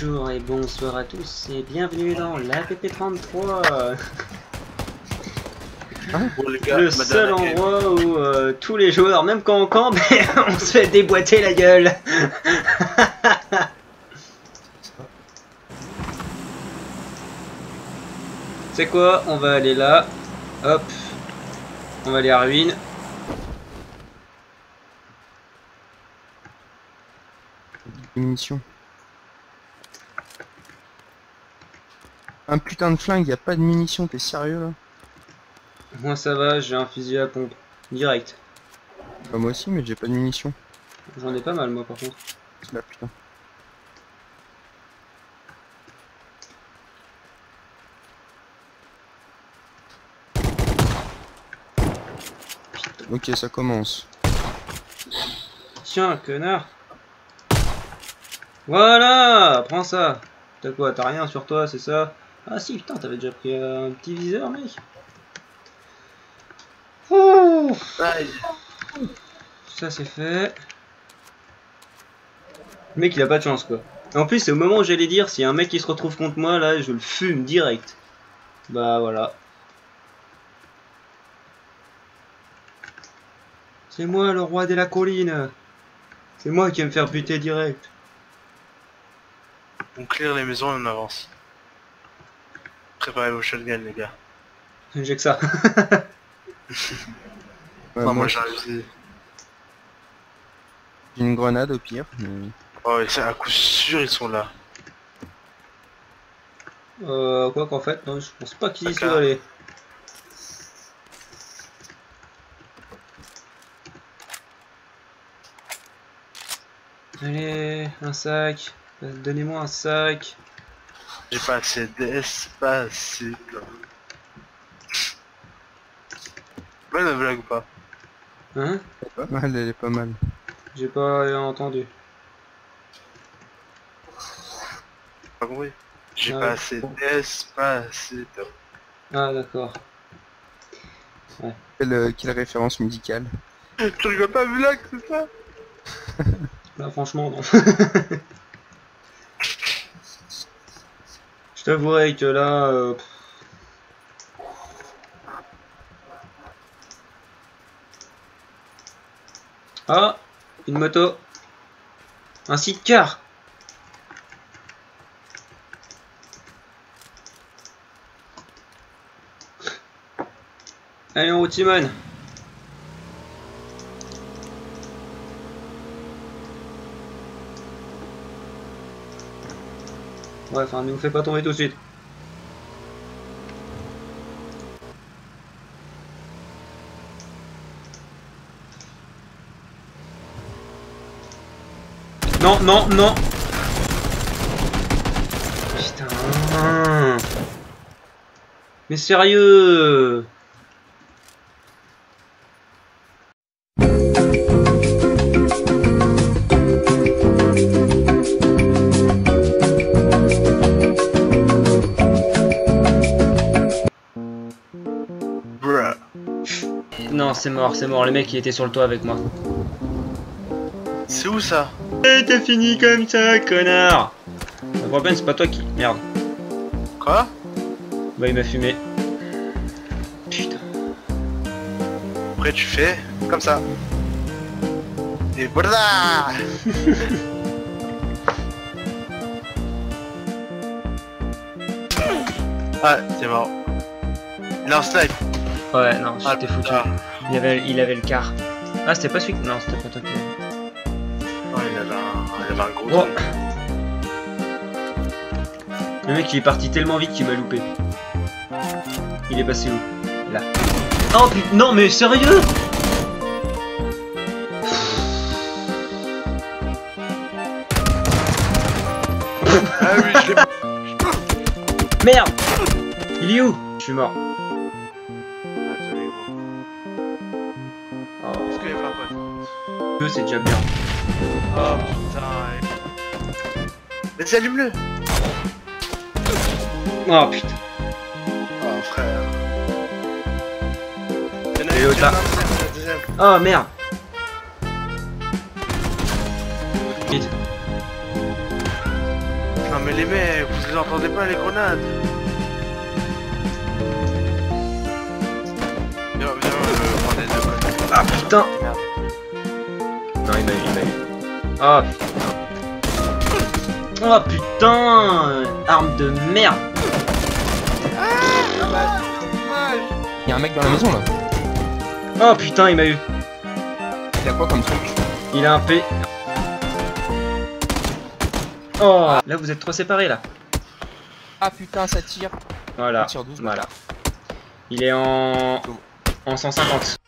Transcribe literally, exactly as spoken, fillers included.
Bonjour et bonsoir à tous et bienvenue dans l'A P P trente-trois. Hein bon, les gars, le seul endroit où euh, tous les joueurs, même quand on campe, on se fait déboîter la gueule. C'est quoi? On va aller là. Hop. On va aller à ruine. Munitions. Un putain de flingue, y a pas de munitions, t'es sérieux là? Moi ça va, j'ai un fusil à pompe. Direct. Bah, moi aussi, mais j'ai pas de munitions. J'en ai pas mal moi par contre. Là putain. Ok, ça commence. Tiens, connard. Voilà, prends ça. T'as quoi? T'as rien sur toi, c'est ça? Ah si, putain, t'avais déjà pris un petit viseur, mec. Ouh. Ça c'est fait. Le mec il a pas de chance quoi. Et en plus c'est au moment où j'allais dire, s'il y a un mec qui se retrouve contre moi là, je le fume direct. Bah voilà. C'est moi le roi de la colline. C'est moi qui vais me faire buter direct. On clear les maisons et on avance. Préparez vos shotguns les gars. J'ai que ça. Ouais, enfin, moi, moi j'ai une grenade au pire. Mais... Oh et ça, à coup sûr ils sont là. Euh, quoi qu'en fait, non, je pense pas qu'ils y Okay. soient allés. Allez, un sac. Donnez-moi un sac. J'ai pas assez d'espace. Ouais la blague ou pas? Hein? Pas mal, elle est pas mal. J'ai pas entendu. Pas compris. J'ai Ah, pas ouais. assez d'espace. Ah d'accord. Ouais. Quelle, euh, quelle référence musicale? Tu rigoles pas blague c'est ça? Là franchement non. Je t'avouerai que là... Euh... Ah, une moto. Un sidecar. Allez en route Simone. Ouais, enfin, ne nous fais pas tomber tout de suite. Non, non, non. Putain. Mais sérieux. Non, c'est mort, c'est mort. Le mec, il était sur le toit avec moi. C'est où ça? Eh, t'as fini comme ça, connard. Le problème, c'est pas toi qui... Merde. Quoi? Bah, il m'a fumé. Putain. Après tu fais comme ça. Et voilà. Ah, t'es mort. Il a un snipe. Ouais, non, Ah, j'étais foutu. putain. Il avait, il avait le quart. Ah, c'était pas celui que... Non, c'était pas toi qui... Oh, il avait un, il avait un gros Oh. truc. Le mec, il est parti tellement vite qu'il m'a loupé. Il est passé où? Là. Oh putain, non mais sérieux? Ah oui, je l'ai. Merde. Il est où? Je suis mort. Ah, désolé, gros. Oh. Est-ce qu'il y avait un pote? Deux, c'est déjà bien. Oh putain. Vas-y, allume-le. Oh putain. Oh frère. Il y en a Et une l'autre là. deuxième, la deuxième. Oh merde. Vite. Non mais les mecs, vous les entendez pas les grenades? Viens, viens, euh, prends les deux côtés. Ah putain. Merde. Non, il m'a eu, il m'a eu. Ah putain. Oh putain. Arme de merde. Y'a un mec dans la maison là. Oh putain, il m'a eu. Il a quoi comme truc? Il a un P. Oh, là vous êtes trop séparés là. Ah putain, ça tire. Voilà. Ça tire douze. Voilà. Il est en en cent cinquante.